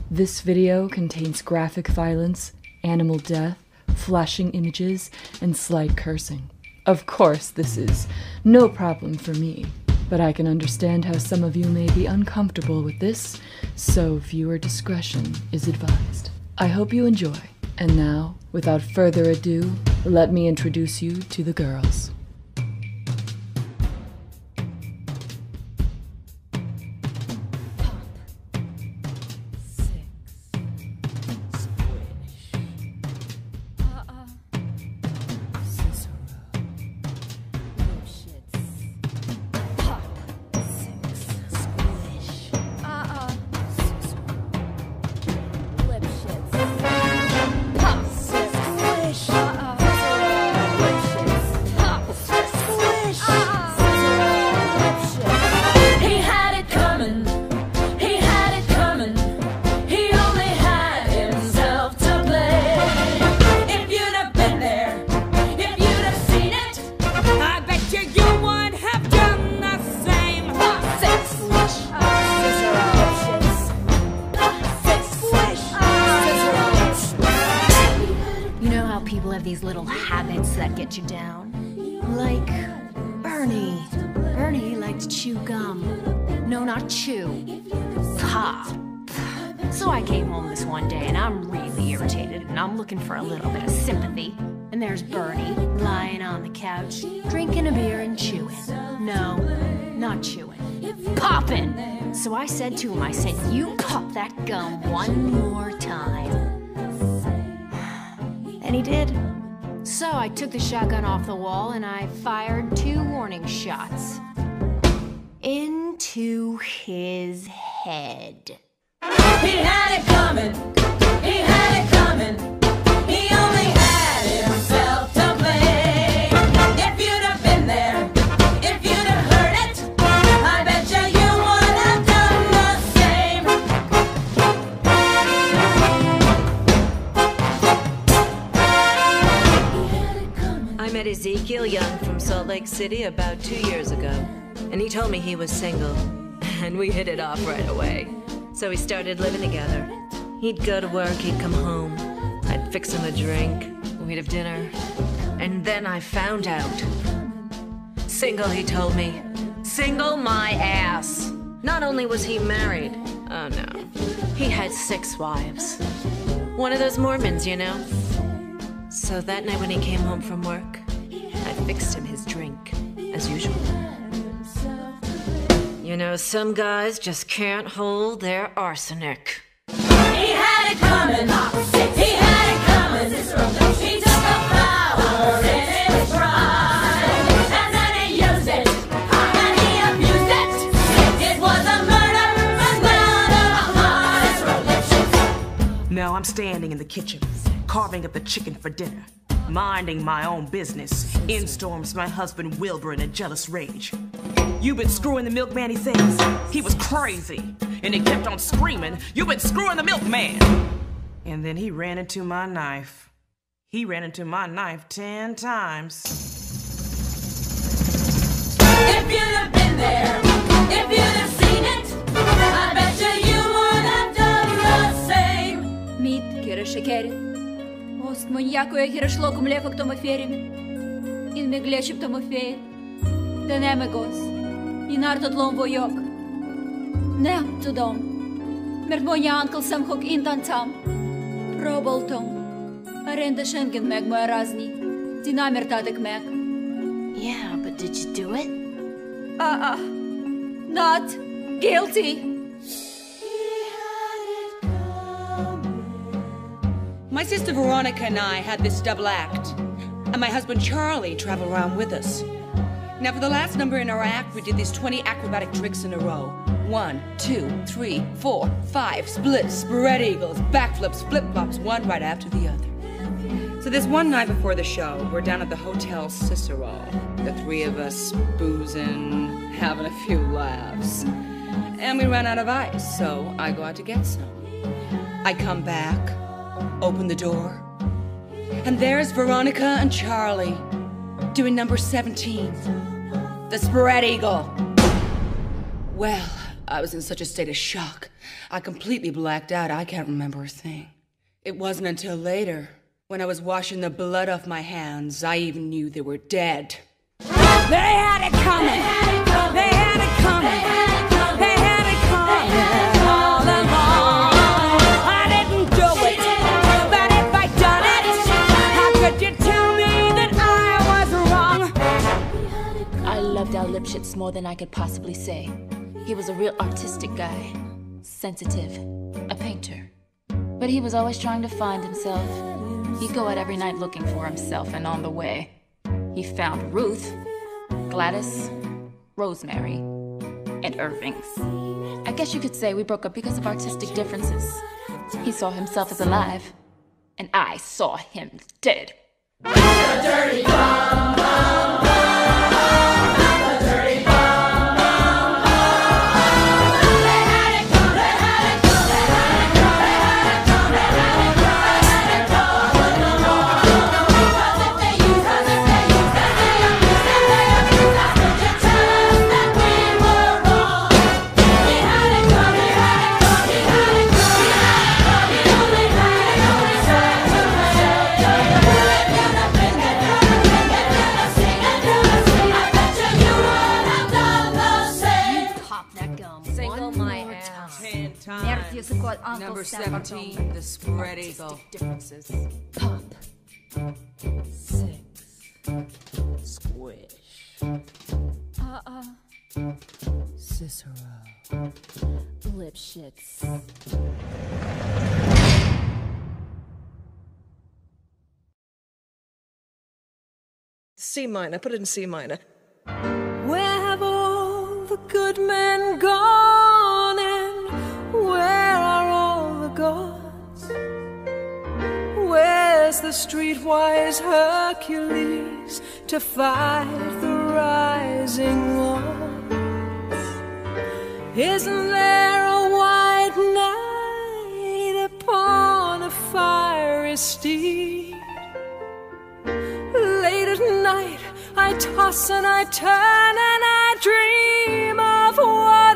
This video contains graphic violence, animal death, flashing images, and slight cursing. Of course, this is no problem for me, but I can understand how some of you may be uncomfortable with this, so viewer discretion is advised. I hope you enjoy. And now, without further ado, let me introduce you to the girls. People have these little habits that get you down. Like Bernie. Bernie liked to chew gum. No, not chew. Pop. So I came home this one day and I'm really irritated and I'm looking for a little bit of sympathy. And there's Bernie lying on the couch, drinking a beer and chewing. No, not chewing. Popping! So I said to him, I said, you pop that gum one more time. And he did. So I took the shotgun off the wall and I fired 2 warning shots. Into his head. He had it coming. He had it coming. He only had himself to blame. If you'd have been there, if you'd have heard it, I bet you would have done the same. I met Ezekiel Young from Salt Lake City about 2 years ago, and he told me he was single, and we hit it off right away. So we started living together. He'd go to work, he'd come home, I'd fix him a drink, we'd have dinner, and then I found out. Single, he told me. Single my ass. Not only was he married, oh no, he had 6 wives. One of those Mormons, you know? So that night when he came home from work, I fixed him his drink, as usual. You know, some guys just can't hold their arsenic. He had it coming. He had it coming. He took a flower in his prime, and then he used it, and he abused it. It was a murder, Now I'm standing in the kitchen, carving up the chicken for dinner, minding my own business. In storms my husband Wilbur in a jealous rage. "You've been screwing the milkman," he says. He was crazy, and he kept on screaming, "You've been screwing the milkman!" And then he ran into my knife. He ran into my knife 10 times. If you'd have been there, if you'd have seen it, I bet you would have done the same. Мид, кира шекери. Ост маньяко я кира шлоком лефак тома ферими. In me glechip toma fer. Den emegos. In artot lom vojok. Ne to dom. Mert moja ankel sam hok indan tam. Probal tom. Arenda schengen meg moja razni. Dinamer tadek meg. Yeah, but did you do it? Not guilty. My sister Veronica and I had this double act, and my husband Charlie traveled around with us. Now for the last number in our act, we did these 20 acrobatic tricks in a row. 1, 2, 3, 4, 5, splits, spread eagles, backflips, flip-flops, one right after the other. So this one night before the show, we're down at the Hotel Cicero. The 3 of us boozing, having a few laughs. And we ran out of ice, so I go out to get some. I come back, open the door, and there's Veronica and Charlie doing number 17, the spread eagle. Well, I was in such a state of shock. I completely blacked out. I can't remember a thing. It wasn't until later, when I was washing the blood off my hands, I even knew they were dead. They had it coming! They had it coming! They had it coming all along! I didn't do it, but if I'd done it, how could you tell me that I was wrong? I loved Al Lipschitz more than I could possibly say. He was a real artistic guy, sensitive, a painter. But he was always trying to find himself. He'd go out every night looking for himself, and on the way, he found Ruth, Gladys, Rosemary, and Irving's. I guess you could say we broke up because of artistic differences. He saw himself as alive, and I saw him dead. Dirty bomb, bomb, bomb, the dirty bomb. Number 17, the spread eagle. Differences. Pop. 6. Squish. Cicero. Lipschitz. C minor. Put it in C minor. Where have all the good men gone, and where are all the gods? Where's the streetwise Hercules to fight the rising odds? Isn't there a white knight upon a fiery steed? Late at night I toss and I turn and I dream of what